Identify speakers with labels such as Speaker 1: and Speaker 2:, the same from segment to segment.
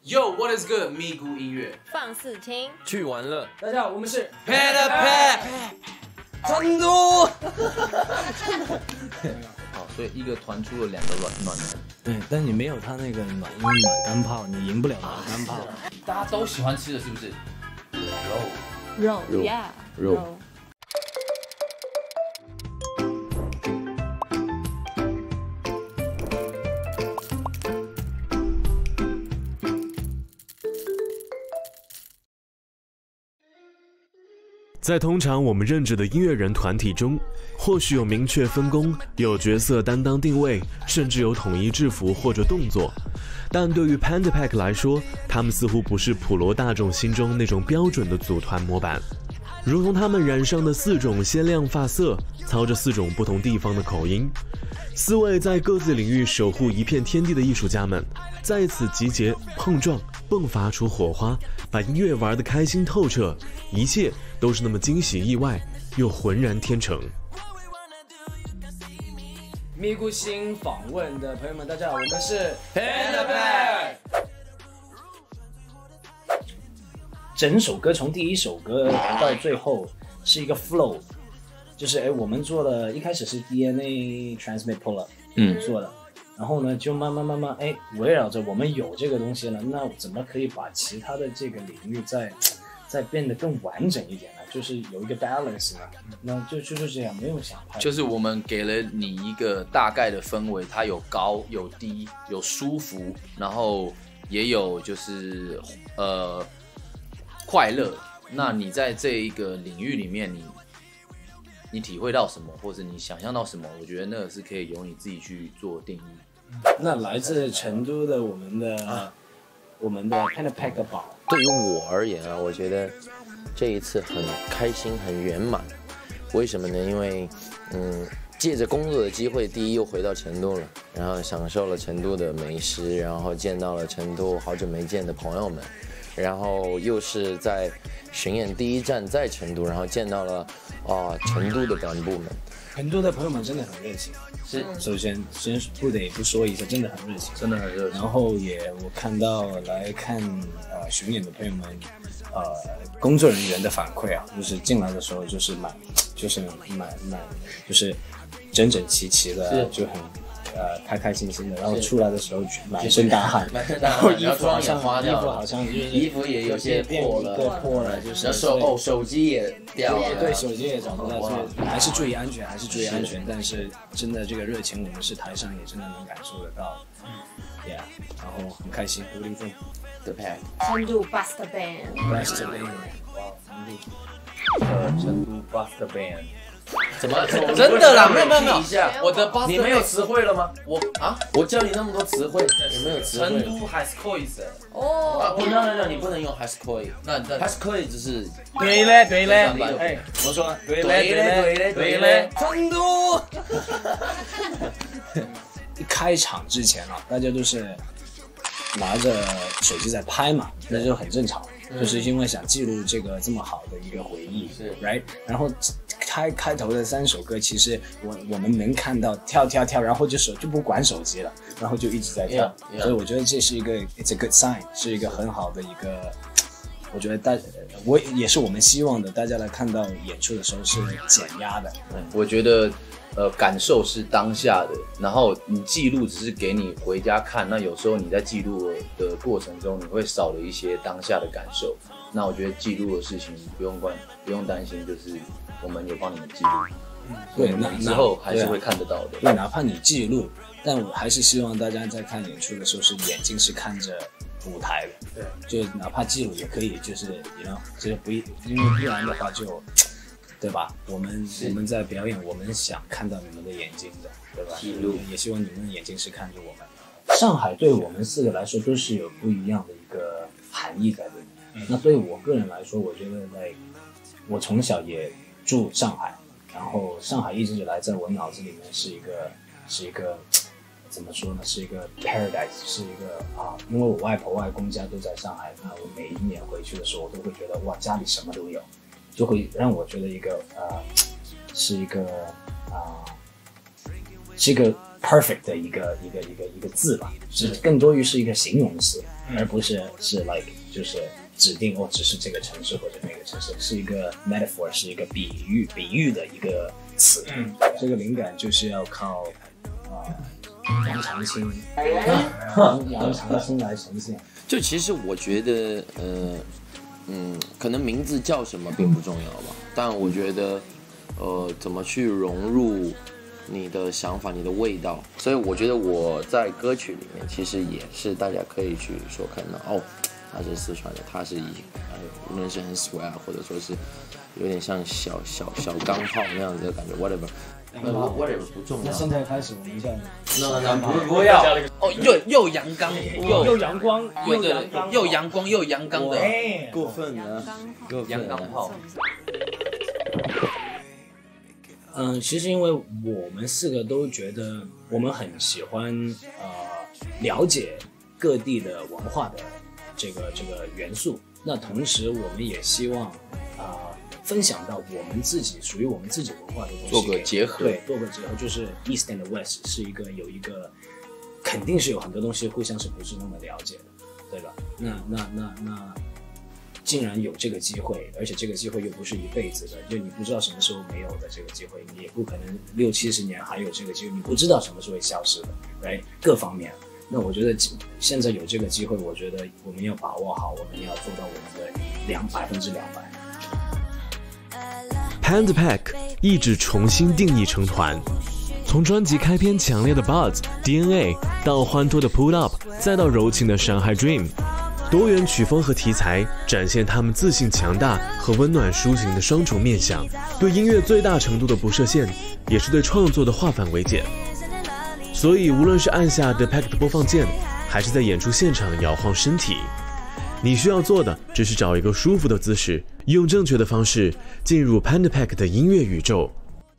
Speaker 1: Yo, what is good？咪咕音乐
Speaker 2: 放肆听，
Speaker 3: 去玩乐。
Speaker 4: 大家好，我们是
Speaker 1: ，Panda
Speaker 3: 成都。
Speaker 5: 好，所以一个团出了2个暖男。
Speaker 4: 对，但你没有他那个暖，因为暖干炮你赢不了暖干炮。
Speaker 5: 大家都喜欢吃的是不是？
Speaker 2: 肉
Speaker 5: 肉
Speaker 2: ，Yeah，
Speaker 5: 肉。
Speaker 6: 在通常我们认知的音乐人团体中，或许有明确分工，有角色担当定位，甚至有统一制服或者动作。但对于 Panda Pack 来说，他们似乎不是普罗大众心中那种标准的组团模板。如同他们染上的4种鲜亮发色，操着4种不同地方的口音，4位在各自领域守护一片天地的艺术家们，在此集结、碰撞、迸发出火花，把音乐玩得开心透彻，一切都是那么惊喜意外，又浑然天成。
Speaker 4: 咪咕星访问的朋友们，大家好，我们是
Speaker 3: Panda Pack。
Speaker 4: 整首歌从第一首歌到最后是一个 flow， 就是我们做了，一开始是 DNA Transmit Pull Up， 做的，然后呢就慢慢围绕着我们有这个东西了，那怎么可以把其他的这个领域再变得更完整一点呢？就是有一个 balance 呢，那就是这样，没有想太多。
Speaker 5: 就是我们给了你一个大概的氛围，它有高有低，有舒服，然后也有就是快乐。那你在这一个领域里面，你体会到什么，或者你想象到什么？我觉得那个是可以由你自己去做定义。
Speaker 4: 那来自成都的我们的 Panda Pack 的宝。
Speaker 3: 对于我而言啊，我觉得这一次很开心，很圆满。为什么呢？因为借着工作的机会，第一又回到成都了，然后享受了成都的美食，然后见到了成都好久没见的朋友们，然后又是在巡演第一站在成都，然后见到了成都的干部们。
Speaker 4: 成都的朋友们真的很热情，
Speaker 5: 是，
Speaker 4: 首先不得不说一下，真的很热情，
Speaker 5: 真的很热情。
Speaker 4: 然后我看到来看巡演的朋友们，工作人员的反馈啊，就是进来的时候就是整整齐齐的，就很开开心心的，然后出来的时候满身大汗，然后衣服好像
Speaker 3: 衣服也有些破了，
Speaker 4: 就是
Speaker 3: 手机也掉了，
Speaker 4: 对，手机也找不到，所以还是注意安全，但是真的这个热情，我们是台上也真的能感受得到，yeah， 然后很开心，吴林峰
Speaker 3: 的 pack，
Speaker 2: 成都 Buster Band，
Speaker 4: Buster Band，
Speaker 5: 成都 Buster Band。
Speaker 3: 怎么
Speaker 5: 真的啦？没有，
Speaker 3: 我的 Buster， 你没有词汇了吗？我教你那么多词汇，你没有词汇。
Speaker 5: 成都 Haskoy
Speaker 2: 哦，
Speaker 3: 不，那你不能用 Haskoy， 那 Haskoy 只是
Speaker 4: 对嘞，哎，我说对嘞，成都。一开场之前啊，大家都是拿着手机在拍嘛，那就很正常，就是因为想记录这个这么好的一个回忆，
Speaker 3: 是
Speaker 4: ，right？ 然后开头的3首歌，其实我们能看到跳，然后就不管手机了，然后就一直在跳，所以我觉得这是一个 it's a good sign， 是一个很好的一个，我觉得我也是我们希望的，大家来看到演出的时候是减压的。
Speaker 5: 我觉得感受是当下的，然后你记录只是给你回家看，那有时候你在记录的过程中，你会少了一些当下的感受。那我觉得记录的事情不用担心，就是我们有帮你们记录，
Speaker 4: 对，
Speaker 5: 那之后还是会看得到的。
Speaker 4: 对，哪怕你记录，但我还是希望大家在看演出的时候是眼睛是看着舞台的，对，就哪怕记录也可以，就是就是因为不然的话就，对吧？我们在表演，我们想看到你们的眼睛的，对吧？
Speaker 3: 记录，
Speaker 4: 也希望你们的眼睛是看着我们的。上海对我们4个来说都是有不一样的一个含义在这里。那对我个人来说，我觉得我从小也住上海，然后上海一直以来在我脑子里面是一个怎么说呢？是一个 paradise， 是一个因为我外婆外公家都在上海，那我每一年回去的时候，我都会觉得哇，家里什么都有，就会让我觉得是一个 perfect 的一个字吧，是更多于是一个形容词。 而不是 就是指定只是这个城市或者那个城市，是一个 metaphor， 是一个比喻的一个词。这个灵感就是要靠杨长青来呈现。
Speaker 3: 就其实我觉得，可能名字叫什么并不重要吧，但我觉得，怎么去融入你的想法、你的味道，所以我觉得我在歌曲里面其实也是大家可以去说看到，他是四川的，他是无论是很 swear 或者说是有点像小钢炮那样子的感觉 ，whatever 不重要。
Speaker 4: 那现在开始我们叫
Speaker 5: 那不要又阳刚
Speaker 4: 又阳光
Speaker 5: 又阳光又阳刚的，
Speaker 3: 过分了，
Speaker 5: 阳刚炮。
Speaker 4: 其实因为我们4个都觉得我们很喜欢了解各地的文化的这个元素，那同时我们也希望分享到我们自己属于我们自己文化的东西，
Speaker 5: 做个结合，
Speaker 4: 对，做个结合，就是 East and West 是有一个肯定是有很多东西互相是不是那么了解的，对吧？那竟然有这个机会，而且这个机会又不是一辈子的，就你不知道什么时候没有的这个机会，你也不可能60-70年还有这个机会，你不知道什么时候会消失的， right？ 各方面。那我觉得现在有这个机会，我觉得我们要把握好，我们要做到我们的200%。
Speaker 6: Panda Pack 一直重新定义成团，从专辑开篇强烈的 Buzz、DNA 到欢脱的 Pull Up， 再到柔情的上海 Dream， 多元曲风和题材展现他们自信强大和温暖抒情的双重面向，对音乐最大程度的不设限，也是对创作的化繁为简。所以无论是按下 The Pack 的播放键，还是在演出现场摇晃身体，你需要做的只是找一个舒服的姿势，用正确的方式进入 Panda Pack 的音乐宇宙。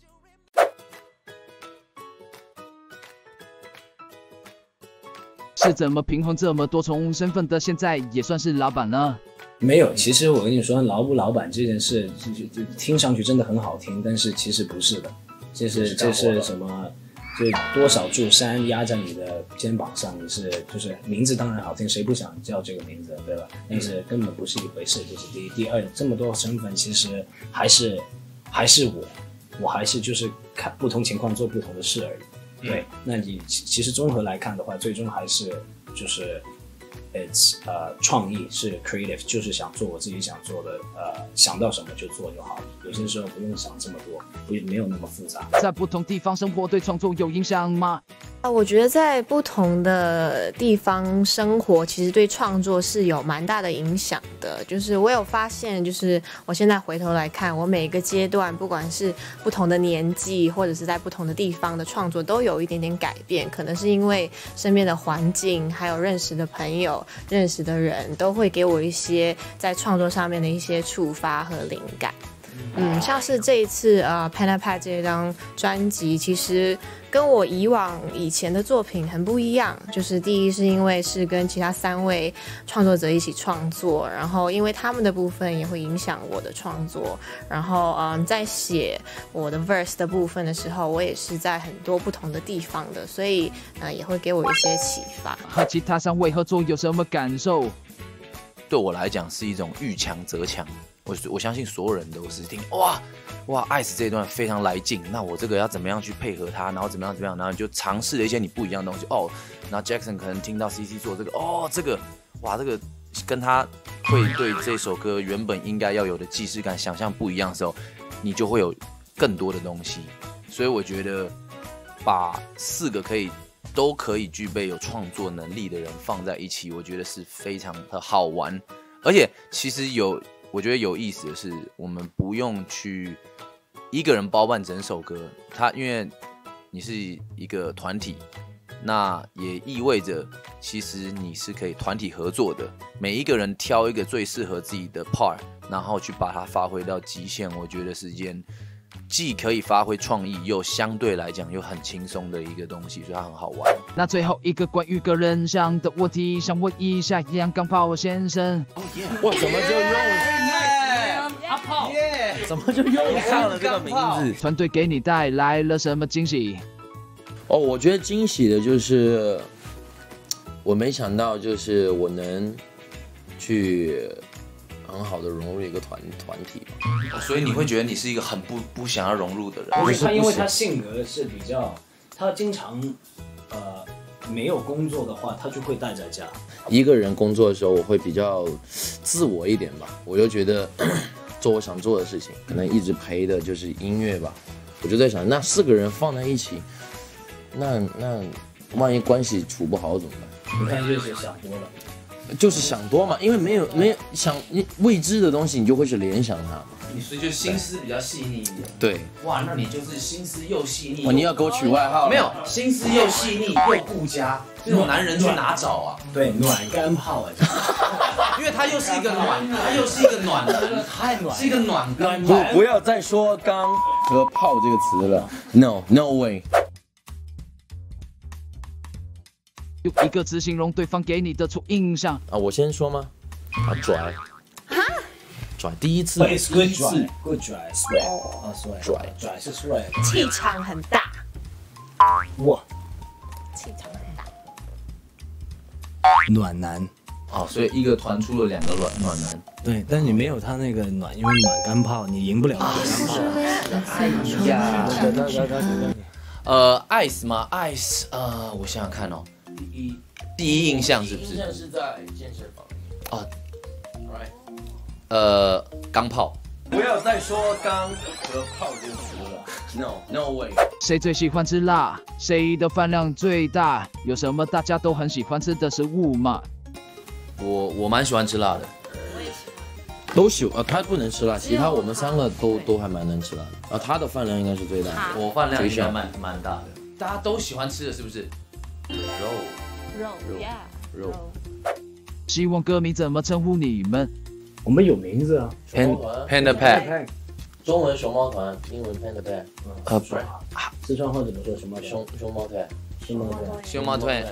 Speaker 7: 是怎么平衡这么多重身份的？现在也算是老板了？
Speaker 4: 没有，其实我跟你说，老不老板这件事，就听上去真的很好听，但是其实不是的。这是什么？就多少座山压在你的肩膀上，就是名字当然好听，谁不想叫这个名字，对吧？但是根本不是一回事，这是第一。第二，这么多身份，其实还是我还是就是看不同情况做不同的事而已。对，那你其实综合来看的话，最终还是就是创意是 creative， 就是想做我自己想做的，想到什么就做就好了。有些时候不用想这么多，没有那么复杂。
Speaker 7: 在不同地方生活对创作有影响吗？
Speaker 2: 我觉得在不同的地方生活，其实对创作是有蛮大的影响的。就是我有发现，就是我现在回头来看，我每一个阶段，不管是不同的年纪，或者是在不同的地方的创作，都有一点点改变。可能是因为身边的环境，还有认识的朋友、认识的人，都会给我一些在创作上面的一些触发和灵感。像是这一次Panda Pack 这张专辑，其实跟我以前的作品很不一样。就是第一是因为是跟其他3位创作者一起创作，然后因为他们的部分也会影响我的创作，然后在写我的 verse 的部分的时候，我也是在很多不同的地方的，所以也会给我一些启发。
Speaker 7: 和其他3位合作有什么感受？
Speaker 5: 对我来讲是一种遇强则强。我相信所有人都是听哇 Ice 这一段非常来劲，那我这个要怎么样去配合他，然后怎么样，然后你就尝试了一些你不一样的东西然后 Jackson 可能听到 CC 做这个这个跟他会对这首歌原本应该要有的既视感想象不一样的时候，你就会有更多的东西。所以我觉得把4个都可以具备有创作能力的人放在一起，我觉得是非常的好玩。而且其实我觉得有意思的是，我们不用去一个人包办整首歌，因为你是一个团体，那也意味着其实你是可以团体合作的，每一个人挑一个最适合自己的 part， 然后去把它发挥到极限，我觉得是一件既可以发挥创意，又相对来讲又很轻松的一个东西，所以它很好玩。
Speaker 7: 那最后一个关于个人上的问题，想问一下阳刚炮先生，
Speaker 3: 我怎么就用
Speaker 7: 阿炮，
Speaker 3: 怎么就用上了这个名字？
Speaker 7: 团队给你带来了什么惊喜？
Speaker 3: 我觉得惊喜的就是， 我没想到就是我能去很好的融入一个团体，
Speaker 5: 所以你会觉得你是一个很不想要融入的人。
Speaker 4: 不是他，因为他性格是比较，他经常没有工作的话，他就会待在家。
Speaker 3: 一个人工作的时候，我会比较自我一点吧，我就觉得做我想做的事情，可能一直陪的就是音乐吧。我就在想，那4个人放在一起，那万一关系处不好怎么办？
Speaker 4: 你看就是想多了。
Speaker 3: 就是想多嘛，因为没有想未知的东西，你就会去联想它嘛。
Speaker 1: 所以就心思比较细腻一点。
Speaker 3: 对，
Speaker 1: 哇，那你就是心思又细腻。
Speaker 3: 哦，你要给我取外号？
Speaker 1: 没有，心思又细腻又顾家，这种男人去哪找啊？
Speaker 4: 对，暖干炮啊，
Speaker 1: 因为他又是一个暖男，
Speaker 4: 太暖，
Speaker 1: 是一个暖男。
Speaker 3: 不要再说钢和炮这个词了 ，No way。
Speaker 7: 用一个词形容对方给你的初印象
Speaker 3: 啊，我先说吗？啊，拽，拽，第一次，
Speaker 4: 对 ，good dry，good dry，swag，啊，swag，拽是 swag，
Speaker 2: 气场很大，
Speaker 4: 哇，
Speaker 2: 气场很大，
Speaker 4: 暖男。
Speaker 5: 哦，所以一个团出了2个暖男。
Speaker 4: 对，但你没有他那个暖，因为暖干炮你赢不了暖干炮。
Speaker 5: 哎呀，ice 吗 ？ice， 我想想看哦。第一印象是不是？
Speaker 3: 第一印象是在健身房。
Speaker 5: 啊 ，right，钢炮。
Speaker 3: 不要再说钢和炮这个词了 ，No way。
Speaker 7: 谁最喜欢吃辣？谁的饭量最大？有什么大家都很喜欢吃的食物吗？
Speaker 5: 我蛮喜欢吃辣的。
Speaker 3: 都喜欢，他不能吃辣，其他我们3个都还蛮能吃辣的。他的饭量应该是最大的。
Speaker 5: 我饭量应该蛮大的。大家都喜欢吃的是不是？
Speaker 3: 肉。
Speaker 7: 希望歌迷怎么称呼你们？
Speaker 4: 我们有名字啊
Speaker 5: ，Panda Pack，
Speaker 3: 中文熊猫团，英文 Panda Pack。
Speaker 4: 四川话怎么说？什么
Speaker 3: 熊猫团？
Speaker 5: 熊猫团。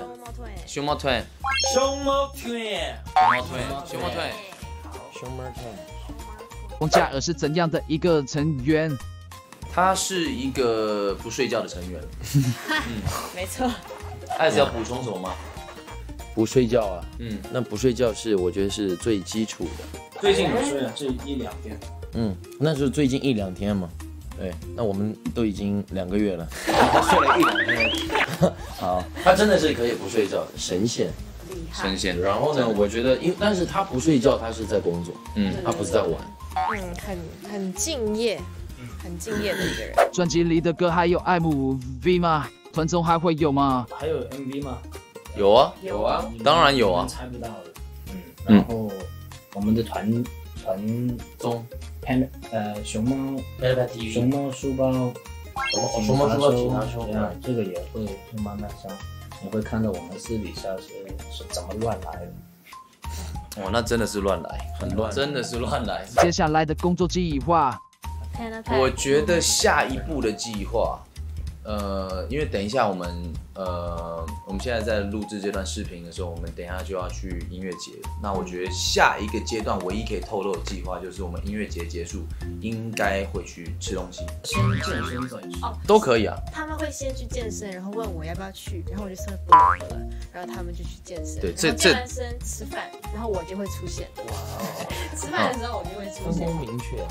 Speaker 7: 王嘉尔是怎样的一个成员？
Speaker 5: 他是一个不睡觉的成员。
Speaker 2: 没错。
Speaker 5: 艾斯要补充什么吗？
Speaker 3: 不睡觉啊，那不睡觉是我觉得是最基础的。
Speaker 4: 最近有睡了，这1-2天。
Speaker 3: 那是最近1-2天嘛。对，那我们都已经2个月了，他睡了1-2天。好，他真的是可以不睡觉的神仙。
Speaker 5: 神仙。
Speaker 3: 然后呢，我觉得，但是他不睡觉，他是在工作，他不是在玩。
Speaker 2: 很敬业，很敬业的一个人。
Speaker 7: 专辑里的歌还有 MV 吗？团综还会有吗？
Speaker 4: 还有 MV 吗？
Speaker 5: 有啊，当然有啊。
Speaker 4: 猜不到的。然后我们的团综熊猫书包，
Speaker 3: 熊猫书包吉他手，
Speaker 4: 这个也会慢慢上，你会看到我们私底下是怎么乱来的。
Speaker 5: 那真的是乱来，很乱，真的是乱来。
Speaker 7: 接下来的工作计划，
Speaker 5: 我觉得下一步的计划，因为等一下我们现在在录制这段视频的时候，我们等一下就要去音乐节。那我觉得下一个阶段唯一可以透露的计划，就是我们音乐节结束，应该会去吃东西。
Speaker 4: 先健身再吃
Speaker 5: 都可以啊。
Speaker 2: 他们会先去健身，然后问我要不要去，然后我就说不了，然后他们就去健身。
Speaker 5: 对，
Speaker 2: 健完身吃饭，然后我就会出现。哇，吃饭的时候我就会出现。
Speaker 3: 分工明确。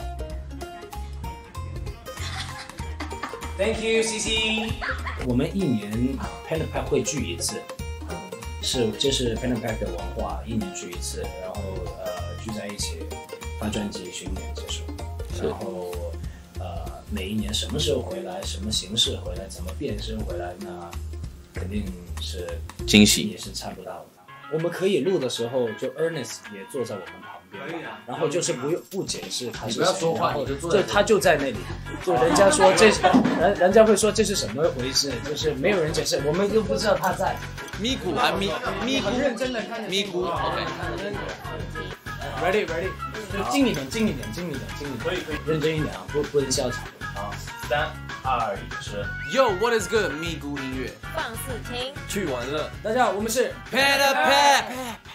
Speaker 4: Thank you, CC。我们1年 Panda Pack 会聚一次，这是 Panda Pack 的文化，1年聚一次，然后聚在一起发专辑，巡演结束，然后每一年什么时候回来，什么形式回来，怎么变身回来，那肯定是
Speaker 5: 惊喜，
Speaker 4: 也是猜不到的。我们可以录的时候，就 Ernest 也坐在我们旁边，然后就是不解释他是谁，
Speaker 3: 不要说话，你就坐在
Speaker 4: 他就在那里，就人家说人家会说这是什么回事，就是没有人解释，我们又不知道他在。
Speaker 5: 咪咕啊咪咕，
Speaker 4: 很认真的看着
Speaker 5: 咪咕 ，OK。
Speaker 4: Ready， 就近一点，可以，认真一点啊，不能笑场。好，3、2、1。
Speaker 1: Yo，what is good？咪咕音乐，
Speaker 2: 放肆听，
Speaker 3: 去玩了。
Speaker 4: 大家好，我们是
Speaker 1: Panda Pack。